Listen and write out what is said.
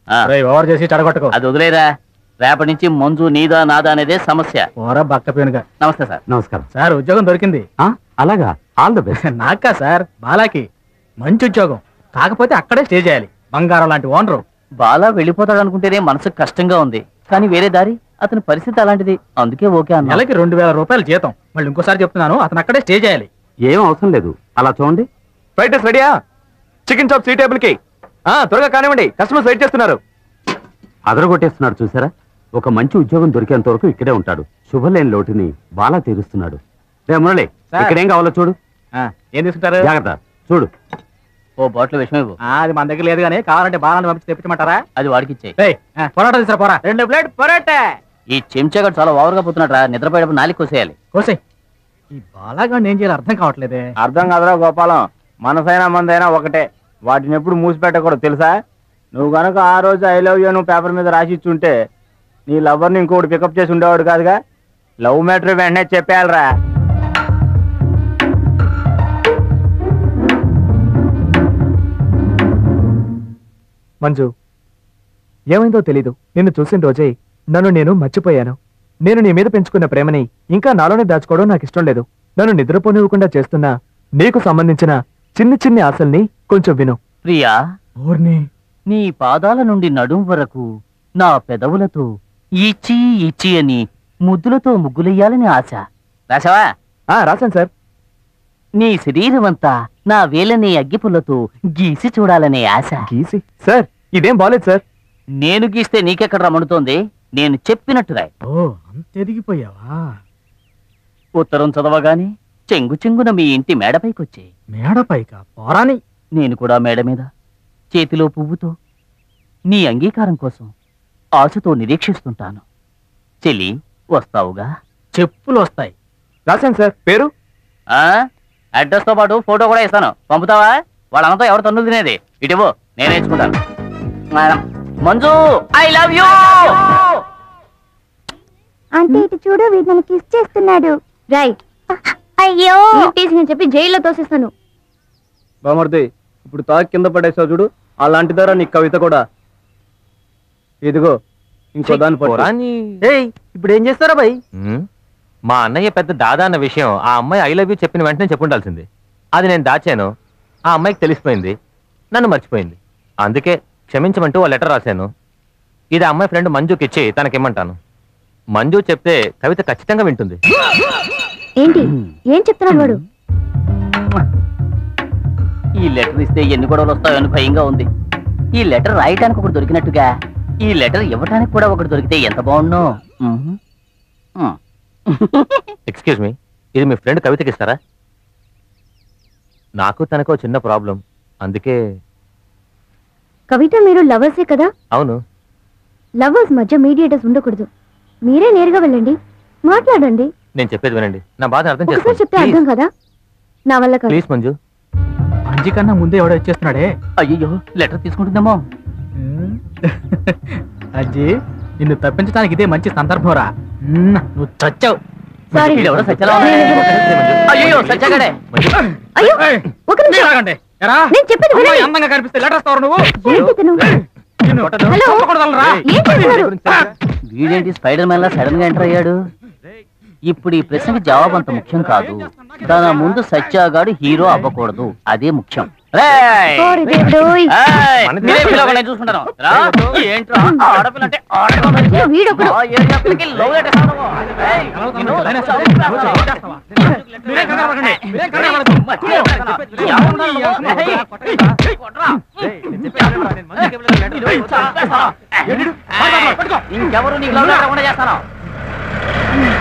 Over చేసి చెడగొట్టుకో. అది వదిలేరా, రేపటి నుంచి మంజు నీదా నాదా అనేదే సమస్య. బక్క పేనుగా. నమస్తే సార్. నమస్కారం సార్, ఉద్యోగం దొరికింది. అలాగా, ఆల్ ద బెస్ట్. నాకా సార్, బాలాకి మంచి ఉద్యోగం. కాకపోతే అక్కడే స్టే చేయాలి. బంగారం లాంటి ఓనరు. బాలా వెళ్ళిపోతాడు అనుకుంటేనే మనసుకు కష్టంగా ఉంది, కానీ వేరే దారి. అతని పరిస్థితి అలాంటిది, అందుకే ఓకే అన్న. నెలకి 2000 రూపాయలు జీతం. మళ్ళీ ఇంకోసారి చెప్తున్నాను, అతను అక్కడే స్టే చేయాలి. ఏం అవసరం లేదు, అలా చూడండి. ఫ్రైడ్ రైస్ రెడీయా? చికెన్ చాప్ సీ టేబుల్ కి. త్వరగా కానివ్వండి, కస్టమర్స్ వెయిట్ చేస్తున్నారు. అదరగొట్టేస్తున్నాడు చూసారా. ఒక మంచి ఉద్యోగం దొరికేంత వరకు ఇక్కడే ఉంటాడు. శుభలేని లోటుని బాలా తీరుస్తున్నాడు. రే మురళి, ఇక్కడేం కావాలో చూడు. ఏం తీసుకుంటారు? జాగ్రత్త చూడు. ఓ బాటిల్ విషయం ఇవ్వు. అది మన దగ్గర లేదు, కానీ కావాలంటే బాలాన్ని పంపించి తెప్పించమంటారా? అది వాడికి ఇచ్చేయి. పొరాటా తీసుకురా, పోరా. 2 ప్లేట్ పొరాటా. ఈ చెంచాగాడు చాలా ఓవర్గా పోతున్నాడు రా. నిద్రపోయేటప్పుడు నాలుగు కోసేయాలి. కోసేయ్. ఈ బాలాగాడిని ఏం చేయాలి అర్థం కావట్లేదే. అర్థం కాదురా గోపాలం, మనసైనా మందైనా ఒకటే. వాటిని ఎప్పుడు మూసిపెట్టకూడదు తెలుసా? నువ్వు గనక ఆ రోజు ఐ లవ్ యూ నువ్వు పేపర్ మీద రాసి ఇచ్చుంటే నీ లవర్ని ఇంకోటి పికప్ చేసి ఉండేవాడు కాదుగా. లవ్ మ్యాటర్ వెంటనే చెప్పేయాలరా. మంజు, ఏమైందో తెలీదు. నిన్ను చూసిన రోజే నన్ను నేను మర్చిపోయాను. నేను నీ మీద పెంచుకున్న ప్రేమని ఇంకా నాలోనే దాచుకోవడం నాకు ఇష్టం లేదు. నన్ను నిద్రపోనివ్వకుండా చేస్తున్న నీకు సంబంధించిన చిన్ని చిన్ని ఆశల్ని కొంచెం విను. ప్రియా, ఊర్ని నీ పాదాల నుండి నడుం వరకు నా పెదవులతో ఇచ్చి ఇచ్చి అని ముద్దులతో ముగ్గులెయ్యాలని ఆశ. రాసావా? రాశాను సార్. నీ శరీరమంతా నా వేలని అగ్గిపుల్లతో గీసి చూడాలనే ఆశ. గీసి? సార్, ఇదేం బాలేదు సార్. నేను గీస్తే నీకెక్కడ రమణుతోంది? నేను చెప్పినట్టు రాయ్. అంత ఎదిగిపోయావా? ఉత్తరం చదవగానే చెంగు చెంగున మీ ఇంటి మేడపైకొచ్చే. మేడపైకా? పోరాని. నేను కూడా మేడ మీద చేతిలో పువ్వుతో నీ అంగీకారం కోసం ఆశతో నిరీక్షిస్తుంటాను. చెల్లి, వస్తావుగా? చెప్పులు వస్తాయి. రాశాను సార్. పేరు? అడ్రస్ తో పాటు ఫోటో కూడా ఇస్తాను, పంపుతావా? వాళ్ళంతా ఎవరు తన్నులు తినేది? ఇటువో, నేనే ఇచ్చుకుంటాను. Manju, I love you. అంటే ఇటు చూడు, వీడు కిస్ చేస్తున్నాడు. రైట్. అయ్యో టీసీ చెప్పి జైల్లో తోసేస్తాను. బామర్ది, ఇప్పుడు తాకి కింద పడేసావు చూడు, అలాంటి ధర నీ కవిత కూడా. ఇదిగో ఇంకో దాని ఇప్పుడు ఏం చేస్తారా భయ్? మా అన్నయ్య పెద్ద దాదా అన్న విషయం ఆ అమ్మాయి ఐ లవ్ యూ చెప్పిన వెంటనే చెప్పుండాల్సింది. అది నేను దాచాను. ఆ అమ్మాయికి తెలిసిపోయింది, నన్ను మర్చిపోయింది. అందుకే క్షమించమంటూ ఓ లెటర్ రాశాను. ఇది ఆ అమ్మాయి ఫ్రెండ్ మంజుకి ఇచ్చి తనకిమ్మంటాను. మంజు చెప్తే కవిత ఖచ్చితంగా వింటుంది. ఏంటి ఏం చెప్తున్నాడు వాడు? ఈ లెటర్ ఇస్తే ఎన్ని గొడవలు వస్తాయని భయంగా ఉంది. ఈ లెటర్ రాయటానికి ఒకటి దొరికినట్టుగా ఈ లెటర్ ఇవ్వటానికి కూడా ఒకటి దొరికితే ఎంత బాగుండు. ఎక్స్క్యూజ్ మీ, ఇది మీ ఫ్రెండ్ కవితకి ఇస్తారా? నాకు తనకో చిన్న ప్రాబ్లం, అందుకే. కవిత, మీరు లవర్సే కదా? అవును. లవర్స్ మధ్య మీడియేటర్స్ ఉండకూడదు. మీరే నేరుగా వెళ్ళండి, మాట్లాడండి. నేను చెప్పేది వినండి, నా బాధ అర్థం చేసుకోండి. చెప్తే అర్థం కదా, నా వల్ల కాదు. ప్లీజ్ మంజు. మంజు కన్నా ముందే ఎవడో వచ్చేస్తున్నాడే. అయ్యో, లెటర్ తీసుకుంటుందేమో. అజ్జి, నిన్ను తప్పించడానికి ఇదే మంచి సందర్భం రా. నువ్వు చచ్చావు. అయ్యో, సచ్చాగడే. అందంగా కనిపిస్తే లెటర్ ఇస్తావు నువ్వు. వీడేంటి స్పైడర్ మ్యాన్ లా సడన్ గా ఎంటర్ అయ్యాడు? ఇప్పుడు ఈ ప్రశ్నకి జవాబు అంత ముఖ్యం కాదు. తన ముందు సత్యాగాడు హీరో అవ్వకూడదు, అదే ముఖ్యం. చూసుకుంటాను. ఇంకెవరు నీకు లవ్ లేకుండా చేస్తాను.